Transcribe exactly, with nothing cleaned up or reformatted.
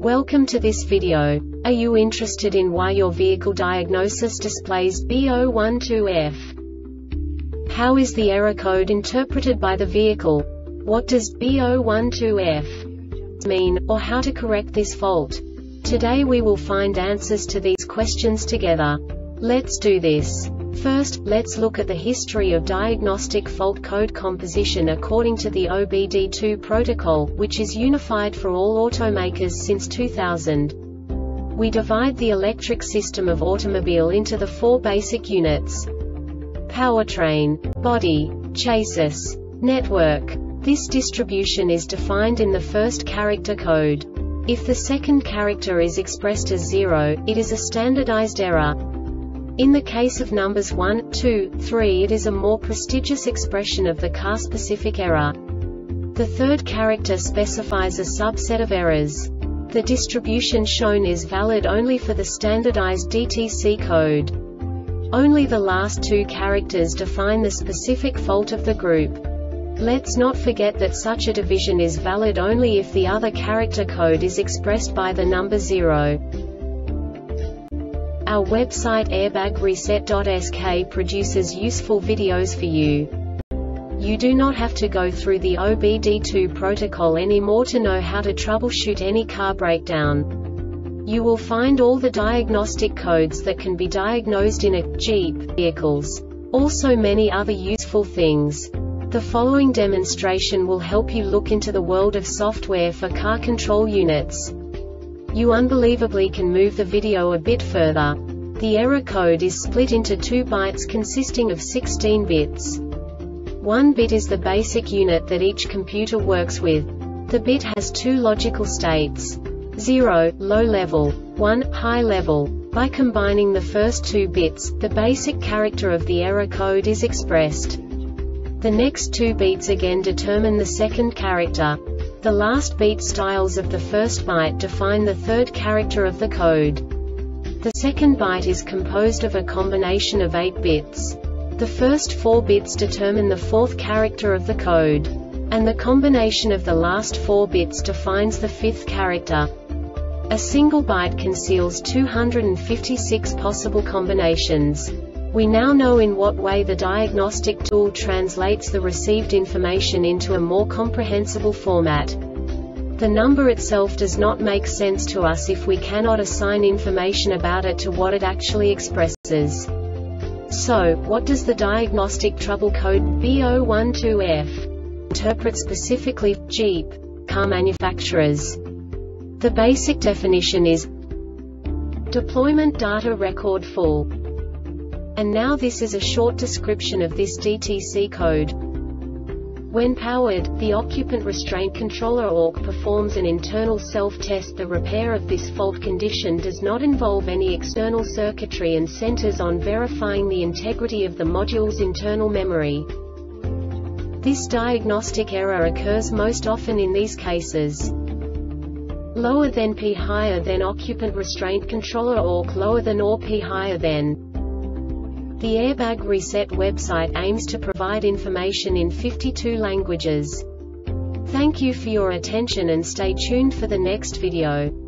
Welcome to this video. Are you interested in why your vehicle diagnosis displays B zero one two F? How is the error code interpreted by the vehicle? What does B zero one two F mean, or how to correct this fault? Today we will find answers to these questions together. Let's do this. First, let's look at the history of diagnostic fault code composition according to the O B D two protocol, which is unified for all automakers since two thousand. We divide the electric system of automobile into the four basic units: powertrain, body, chassis, network. This distribution is defined in the first character code. If the second character is expressed as zero, it is a standardized error. In the case of numbers one, two, three, it is a more prestigious expression of the car-specific error. The third character specifies a subset of errors. The distribution shown is valid only for the standardized D T C code. Only the last two characters define the specific fault of the group. Let's not forget that such a division is valid only if the other character code is expressed by the number zero. Our website airbag reset dot S K produces useful videos for you. You do not have to go through the O B D two protocol anymore to know how to troubleshoot any car breakdown. You will find all the diagnostic codes that can be diagnosed in a Jeep vehicles. Also many other useful things. The following demonstration will help you look into the world of software for car control units. You unbelievably can move the video a bit further. The error code is split into two bytes consisting of sixteen bits. One bit is the basic unit that each computer works with. The bit has two logical states: zero, low level, one, high level. By combining the first two bits, the basic character of the error code is expressed. The next two beats again determine the second character. The last beat styles of the first byte define the third character of the code. The second byte is composed of a combination of eight bits. The first four bits determine the fourth character of the code. And the combination of the last four bits defines the fifth character. A single byte conceals two hundred fifty-six possible combinations. We now know in what way the diagnostic tool translates the received information into a more comprehensible format. The number itself does not make sense to us if we cannot assign information about it to what it actually expresses. So, what does the diagnostic trouble code B zero one two F interpret specifically for Jeep car manufacturers? The basic definition is deployment data record full. And now this is a short description of this D T C code. When powered, the occupant restraint controller O R C performs an internal self-test. The repair of this fault condition does not involve any external circuitry and centers on verifying the integrity of the module's internal memory. This diagnostic error occurs most often in these cases: lower than P higher than occupant restraint controller O R C lower than or P higher than. The Airbag Reset website aims to provide information in fifty-two languages. Thank you for your attention and stay tuned for the next video.